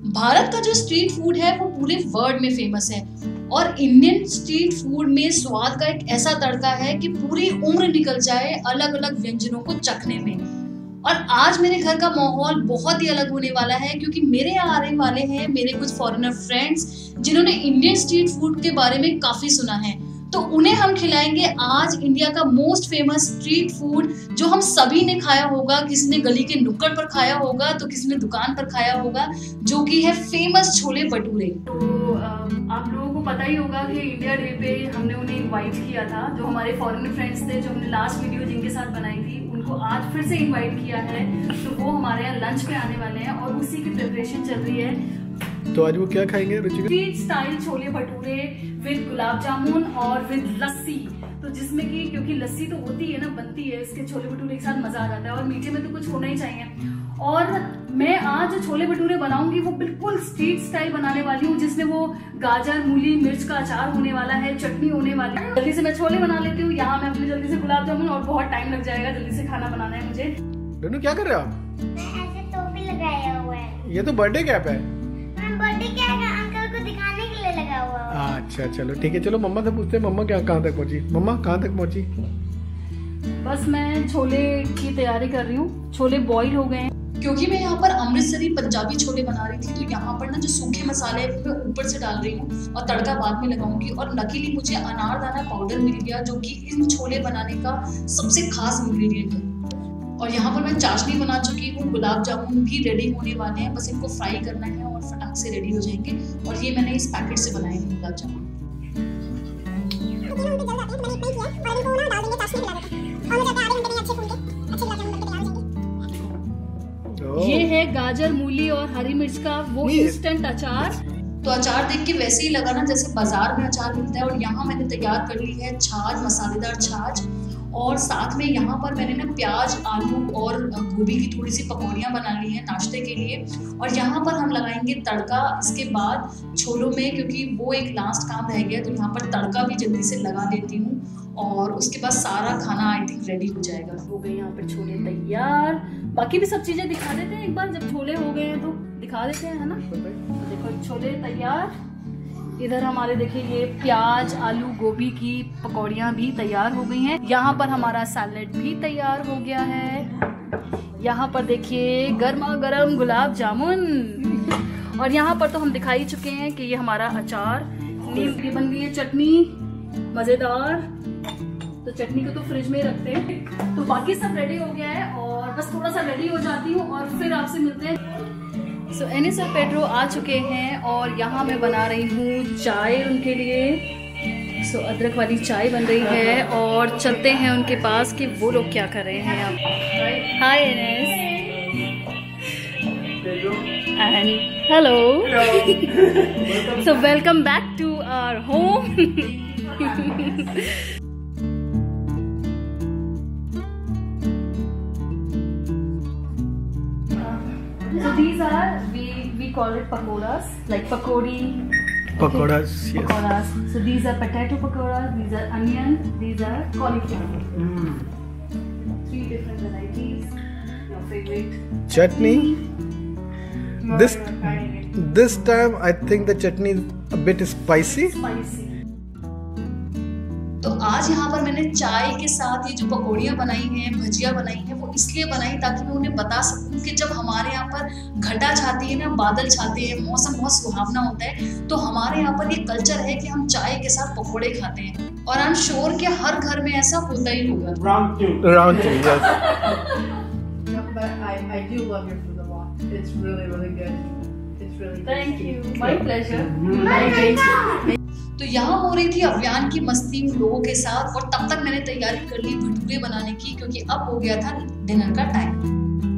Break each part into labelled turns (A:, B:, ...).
A: भारत का जो street food है वो पूरे वर्ल्ड में फेमस है और इंडियन स्ट्रीट फूड में स्वाद का एक ऐसा तड़का है कि पूरी उम्र निकल जाए अलग अलग व्यंजनों को चखने में। और आज मेरे घर का माहौल बहुत ही अलग होने वाला है क्योंकि मेरे यहाँ आने वाले हैं मेरे कुछ फॉरेनर फ्रेंड्स जिन्होंने इंडियन स्ट्रीट फूड के बारे में काफी सुना है। तो उन्हें हम खिलाएंगे आज इंडिया का मोस्ट फेमस स्ट्रीट फूड जो हम सभी ने खाया होगा, किसी ने गली के नुक्कड़ पर खाया होगा तो किसी ने दुकान पर खाया होगा, जो कि है फेमस छोले भटूरे।
B: तो आप लोगों को पता ही होगा कि इंडिया डे पे हमने उन्हें इनवाइट किया था, जो हमारे फॉरेन फ्रेंड्स थे, जो हमने लास्ट वीडियो जिनके साथ बनाई थी उनको आज फिर से इनवाइट किया है। तो वो हमारे यहाँ लंच पे आने वाले हैं और उसी की प्रिपरेशन चल रही है।
C: तो आज वो क्या खाएंगे Ruchika?
B: Street style chole bhature with gulab jamun और विद लस्सी। तो जिसमें कि क्योंकि लस्सी तो होती है ना, बनती है, इसके छोले भटूरे के साथ मजा आ जाता है और मीठे में तो कुछ होना ही चाहिए। और मैं आज जो छोले भटूरे बनाऊंगी वो बिल्कुल स्ट्रीट स्टाइल बनाने वाली हूँ, जिसमें वो गाजर, मूली, मिर्च का अचार होने वाला है, चटनी होने वाली है। जल्दी से मैं छोले बना लेती हूँ। यहाँ मैं अपने जल्दी से गुलाब जामुन, और बहुत टाइम लग जाएगा, जल्दी से खाना बनाना है मुझे।
C: दोनों क्या कर रहे हो आप?
D: मैं ऐसे टोपी लगाया हुआ है।
C: ये तो बर्थडे कैप है।
D: बर्थडे कैप अंकल को दिखाने के लिए लगा हुआ है।
C: अच्छा चलो ठीक है, चलो मम्मा से पूछते हैं मम्मा कहाँ तक पहुँची। मम्मा कहाँ तक पहुँची?
B: बस मैं छोले की तैयारी कर रही हूँ। छोले बॉईल हो गए हैं।
A: क्योंकि मैं यहाँ पर अमृतसरी पंजाबी छोले बना रही थी तो यहाँ पर ना जो सूखे मसाले हैं मैं ऊपर से डाल रही हूँ और तड़का बाद में लगाऊंगी। और लकीली मुझे अनारदाना पाउडर मिल गया जो कि इन छोले बनाने का सबसे खास इंग्रेडिएंट है। और यहाँ पर मैं चाशनी बना चुकी हूँ, गुलाब जामुन भी रेडी होने वाले हैं, बस इनको फ्राई करना है और फटाक से रेडी हो जाएंगे। और ये मैंने इस पैकेट से बनाए हैं गुलाब जामुन।
B: ये है गाजर, मूली और हरी मिर्च का वो इंस्टेंट अचार।
A: तो अचार देख के वैसे ही लगा ना जैसे बाजार में अचार मिलता है। और यहाँ मैंने तैयार कर ली है छाछ, मसालेदार छाछ। और साथ में यहाँ पर मैंने ना प्याज, आलू और गोभी की थोड़ी सी पकौड़ियाँ बना ली हैं नाश्ते के लिए। और यहाँ पर हम लगाएंगे तड़का इसके बाद छोलों में, क्योंकि वो एक लास्ट काम रह गया। तो यहाँ पर तड़का भी जल्दी से लगा देती हूँ और उसके बाद सारा खाना आई थिंक रेडी हो जाएगा।
B: हो गए यहाँ पर छोले तैयार। बाकी भी सब चीजें दिखा देते हैं एक बार, जब छोले हो गए हैं तो दिखा देते हैं, है ना। तो देखो छोले तैयार। इधर हमारे देखिए ये प्याज, आलू, गोभी की पकौड़ियाँ भी तैयार हो गई हैं। यहाँ पर हमारा सैलेड भी तैयार हो गया है। यहाँ पर देखिए गर्मा गर्म गुलाब जामुन। और यहाँ पर तो हम दिखा ही चुके हैं कि ये हमारा अचार। नीम की बन गई है चटनी, मजेदार। तो चटनी को तो फ्रिज में रखते हैं। तो बाकी सब रेडी हो गया है और बस थोड़ा सा रेडी हो जाती हूँ और फिर आपसे मिलते हैं। सो एनिस और पेड्रो आ चुके हैं और यहाँ मैं बना रही हूँ चाय उनके लिए। सो अदरक वाली चाय बन रही है और चलते हैं उनके पास कि वो लोग क्या कर रहे हैं अब। Hi Annis and hello. So welcome back to our home. So these are, we call it pakoras, like pakodi.
C: Pakoras, yes.
B: Pakoras. So these are potato pakoras, these are onion, these are cauliflower. 3 different varieties. Your favorite?
C: Chutney. This time I think the chutney is a bit spicy.
B: Spicy.
A: तो आज यहाँ पर मैंने चाय के साथ ये जो पकौड़ियाँ बनाई हैं, भजिया बनाई हैं, वो इसलिए बनाई ताकि मैं उन्हें बता सकूं कि जब हमारे यहाँ पर घटा छाती है ना, बादल छाते हैं, मौसम बहुत सुहावना होता है, तो हमारे यहाँ पर ये कल्चर है कि हम चाय के साथ पकौड़े खाते हैं। और आई एम श्योर कि हर घर में ऐसा होता ही होगा।
C: Round two, yes.
E: But I do love your food a lot. It's really, really good. It's really good.
B: Thank you. My pleasure.
A: तो यहाँ हो रही थी अभियान की मस्ती उन लोगों के साथ और तब तक मैंने तैयारी कर ली भटूरे बनाने की, क्योंकि अब हो गया था डिनर का टाइम।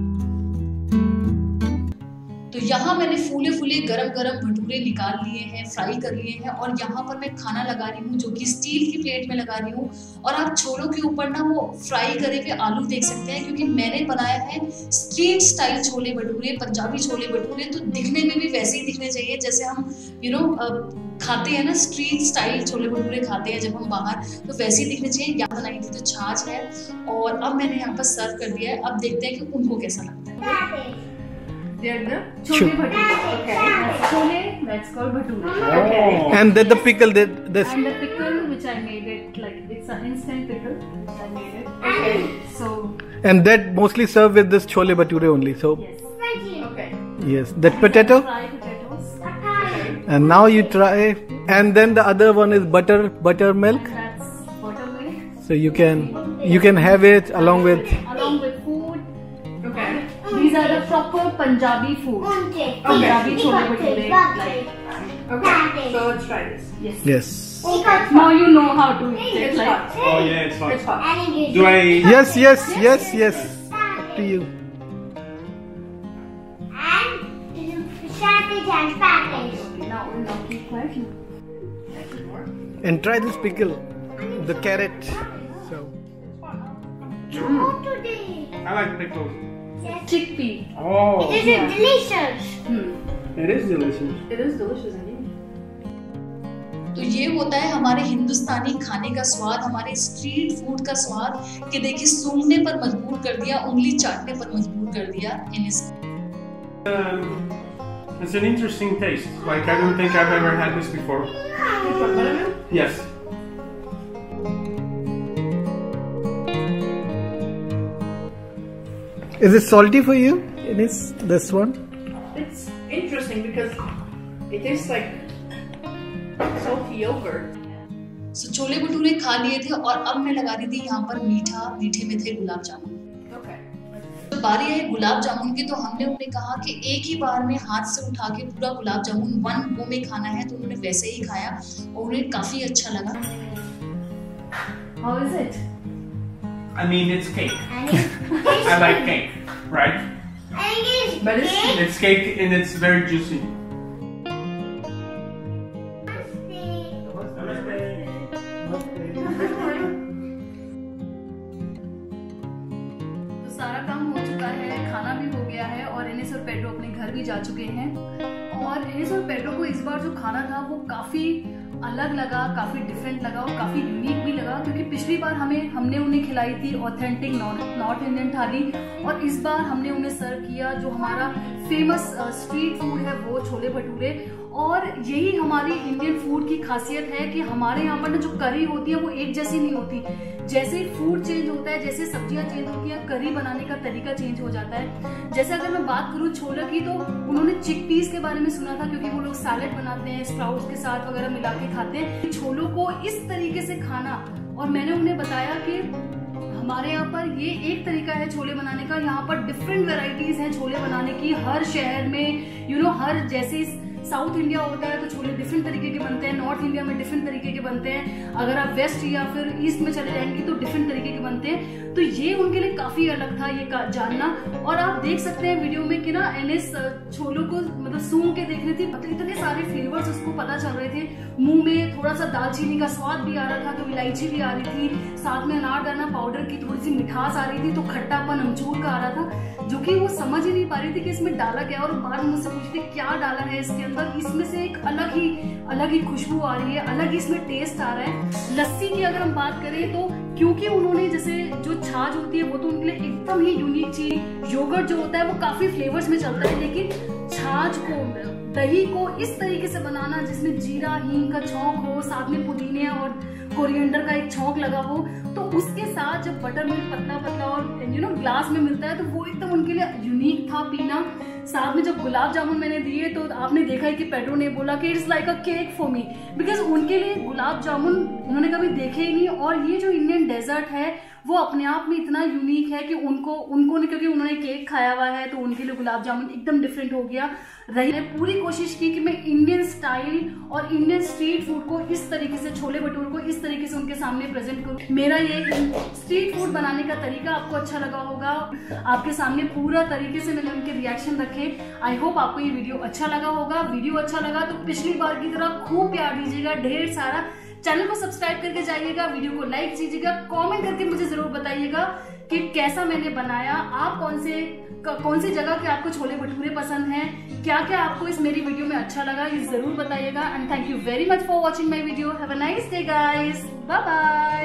A: तो यहाँ मैंने फूले फूले गरम गरम भटूरे निकाल लिए हैं, फ्राई कर लिए हैं। और यहाँ पर मैं खाना लगा रही हूँ जो कि स्टील की प्लेट में लगा रही हूँ। और आप छोलों के ऊपर ना वो फ्राई करे हुए आलू देख सकते हैं, क्योंकि मैंने बनाया है स्ट्रीट स्टाइल छोले भटूरे, पंजाबी छोले भटूरे। तो दिखने में भी वैसे ही दिखने चाहिए जैसे हम खाते हैं ना, स्ट्रीट स्टाइल छोले भटूरे खाते हैं जब हम बाहर, तो वैसे ही दिखने चाहिए। यहाँ बनाई थी तो छाछ है और अब मैंने यहाँ पर सर्व कर दिया है। अब देखते हैं कि उनको कैसा लगता है।
B: Chole bhature. chole, that's called bhature.
E: Okay.
C: And then the pickle, this.
B: And the pickle which I made it, like it's an instant pickle which I made it.
E: Okay.
B: So
C: And that mostly served with this chole bhature only. So
B: yes.
E: Okay.
C: yes, that potato.
B: Fried potatoes.
C: And now you try. And then the other one is buttermilk.
B: That's buttermilk.
C: So you can have it along with.
B: Along with food.
E: Okay.
B: These are the proper Punjabi food. Punjabi chole bhature. Like
E: Okay. So let's try this.
B: yes.
C: Yes.
B: Now you know how to eat it.
E: It's
B: Like
E: hot.
F: Oh yeah, it's
E: It's
F: hot.
E: hot.
F: Do I?
C: Yes. Up to you.
B: now keep quiet.
C: And try this pickle, the carrot. So
F: I like pickles.
B: Chickpea.
F: Oh,
D: delicious.
F: it is delicious.
E: It is delicious indeed.
A: तो ये होता है हमारे हिंदुस्तानी खाने का स्वाद, हमारे street food का स्वाद कि देखिए सूंघने पर मजबूर कर दिया, उंगली चाटने पर मजबूर कर दिया इन इस
F: It's an interesting taste. Like I don't think I've ever had this before. Yes.
C: is it salty for you? It is this one.
E: It's interesting because it tastes like salty yogurt.
A: सो छोले भटूरे खा लिए थे और अब मैं लगा रही थी यहाँ पर मीठे में थे गुलाब जामुन।
E: Okay.
A: तो बारी है गुलाब जामुन की, तो हमने उन्हें कहा कि एक ही बार में हाथ से उठा के पूरा गुलाब जामुन वन गो में खाना है, तो उन्होंने वैसे ही खाया और उन्हें काफी अच्छा लगा।
B: How is it?
F: I mean, it's cake. I like cake, right?
E: But
F: It's cake and it's very juicy.
B: तो सारा काम हो चुका है, खाना भी हो गया है और एनिस और पेड्रो अपने घर भी जा चुके हैं। और एनिस और पेड्रो को इस बार जो खाना था वो काफी अलग लगा, काफी डिफरेंट लगा और काफी यूनिक भी लगा, क्योंकि पिछली बार हमने उन्हें खिलाई थी ऑथेंटिक नॉर्थ इंडियन थाली और इस बार हमने उन्हें सर्व किया जो हमारा फेमस स्ट्रीट फूड है, वो छोले भटूरे। और यही हमारी इंडियन फूड की खासियत है कि हमारे यहाँ पर ना जो करी होती है वो एक जैसी नहीं होती। जैसे फूड चेंज होता है, जैसे सब्जियां चेंज होती हैं, करी बनाने का तरीका चेंज हो जाता है। जैसे अगर मैं बात करूँ छोले की, तो उन्होंने चिकपीस के बारे में सुना था, क्योंकि वो लोग सैलेड बनाते हैं, स्प्राउट्स के साथ वगैरह मिला के खाते हैं। छोलों को इस तरीके से खाना, और मैंने उन्हें बताया कि हमारे यहाँ पर ये एक तरीका है छोले बनाने का, यहाँ पर डिफरेंट वेराइटीज हैं छोले बनाने की। हर शहर में हर जैसे साउथ इंडिया होता है तो छोले डिफरेंट तरीके के बनते हैं, नॉर्थ इंडिया में डिफरेंट तरीके के बनते हैं, अगर आप वेस्ट या फिर ईस्ट में चले जाएंगे तो डिफरेंट तरीके के बनते हैं। तो ये उनके लिए काफी अलग था ये जानना। और आप देख सकते हैं वीडियो में कि ना एनिस छोलों को मतलब सूंघ के देख रही थी, मतलब इतने सारे फ्लेवर्स उसको पता चल रहे थे। मुंह में थोड़ा सा दालचीनी का स्वाद भी आ रहा था, तो इलायची भी आ रही थी, साथ में अनारदाना पाउडर की थोड़ी सी मिठास आ रही थी, तो खट्टापन अमचूर का आ रहा था, जो कि वो समझ ही नहीं पा रही थी कि इसमें डाला क्या। और बार मुझसे पूछती क्या डाला है इसके अंदर, इसमें से एक अलग ही खुशबू आ रही है, अलग ही इसमें टेस्ट आ रहा है। लस्सी की अगर हम बात करें तो क्योंकि उन्होंने जैसे जो छाछ होती है वो तो उनके लिए एकदम ही यूनिक चीज, योगर्ट जो होता है वो काफी फ्लेवर्स में चलता है, लेकिन छाछ को दही को इस तरीके से बनाना जिसमें जीरा हींग का छौंक हो, साथ में पुदीने और कोरिएंडर का एक छौंक लगा हो, तो उसके साथ जब बटर मिल्क पतला पतला और ग्लास में मिलता है तो वो एकदम उनके लिए यूनिक था पीना। साथ में जब गुलाब जामुन मैंने दिए तो आपने देखा है कि पेड्रो ने बोला कि it's like a cake for me, because उनके लिए गुलाब जामुन उन्होंने कभी देखे ही नहीं। और ये जो इंडियन डेजर्ट है वो अपने आप में इतना यूनिक है कि उनको ने क्योंकि उन्होंने केक खाया हुआ है तो उनके लिए गुलाब जामुन एकदम डिफरेंट हो गया। मैंने पूरी कोशिश की कि मैं इंडियन स्टाइल और इंडियन स्ट्रीट फूड को इस तरीके से, छोले भटूरे को इस तरीके से उनके सामने प्रेजेंट करूं। मेरा ये स्ट्रीट फूड बनाने का तरीका आपको अच्छा लगा होगा, आपके सामने पूरा तरीके से मैंने उनके रिएक्शन रखे। आई होप आपको ये वीडियो अच्छा लगा होगा। वीडियो अच्छा लगा तो पिछली बार की तरह खूब प्यार दीजिएगा, ढेर सारा। चैनल को सब्सक्राइब करके जाइएगा, वीडियो को लाइक कीजिएगा, कमेंट करके मुझे जरूर बताइएगा कि कैसा मैंने बनाया, आप कौन सी जगह के आपको छोले भटूरे पसंद हैं, क्या क्या आपको इस मेरी वीडियो में अच्छा लगा, ये जरूर बताइएगा। And thank you very much for watching my video. Have a nice day guys, bye bye.